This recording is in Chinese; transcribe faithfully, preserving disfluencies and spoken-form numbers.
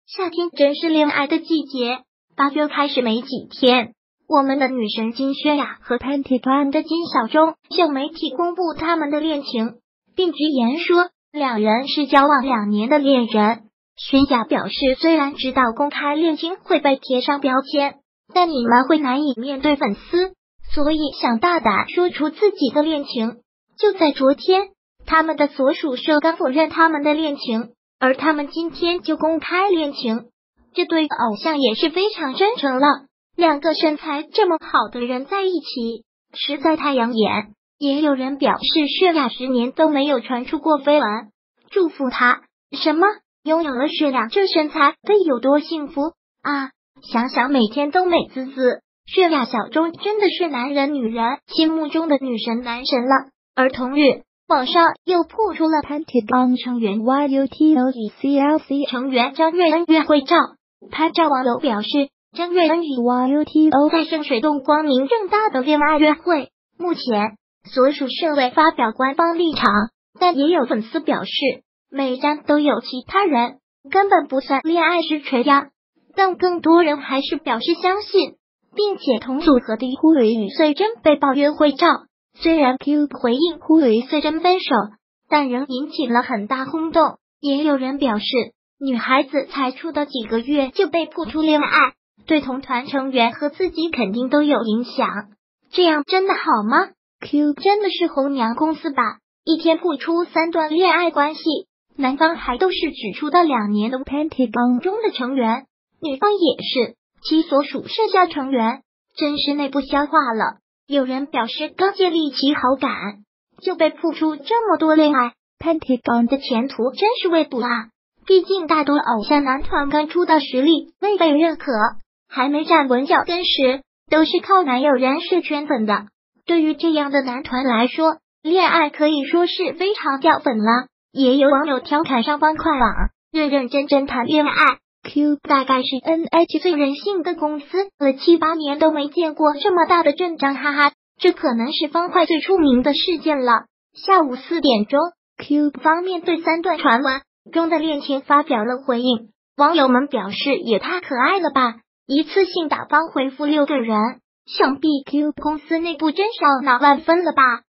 夏天真是恋爱的季节，八月开始没几天，我们的女神金泫雅和 Pentagon 的金小钟向媒体公布他们的恋情，并直言说两人是交往两年的恋人。泫雅表示，虽然知道公开恋情会被贴上标签，但你们会难以面对粉丝，所以想大胆说出自己的恋情。就在昨天，他们的所属社刚否认他们的恋情，而他们今天就公开恋情，这对偶像也是非常真诚了。两个身材这么好的人在一起，实在太养眼。也有人表示，泫雅十年都没有传出过绯闻，祝福她。什么？拥有了泫雅这身材，得有多幸福啊！想想每天都美滋滋。泫雅小钟真的是男人女人心目中的女神男神了。而同日，网上又曝出了 Pentagon 成员 Y U T O 与 C L C 成员张瑞恩约会照。拍照网友表示，张瑞恩与 Y U T O 在圣水洞光明正大的恋爱约会。目前，所属社未发表官方立场，但也有粉丝表示，每站都有其他人，根本不算恋爱实锤呀。但更多人还是表示相信，并且同组合的呼雷与穗珍被曝约会照。虽然 Cube 回应呼雷穗珍分手，但仍引起了很大轰动。也有人表示，女孩子才出道几个月就被曝出恋爱，对同团成员和自己肯定都有影响。这样真的好吗？ Cube 真的是红娘公司吧？一天曝出三段恋爱关系，男方还都是只出道两年的 Pentagon 中的成员，女方也是其所属社下成员，真是内部消化了。有人表示，刚建立起好感就被曝出这么多恋爱， Pentagon 的前途真是未卜啊！毕竟大多偶像男团刚出道实力未被认可，还没站稳脚跟时，都是靠男友人设圈粉的。对于这样的男团来说，恋爱可以说是非常掉粉了。也有网友调侃上方快网，认认真真谈恋爱。Cube 大概是 N H 最任性的公司了，七八年都没见过这么大的阵仗，哈哈，这可能是方块最出名的事件了。下午四点钟 ，Cube 方面对三段传闻中的恋情发表了回应，网友们表示也太可爱了吧，一次性打包回复六个人，想必 Cube 公司内部真烧脑万分了吧。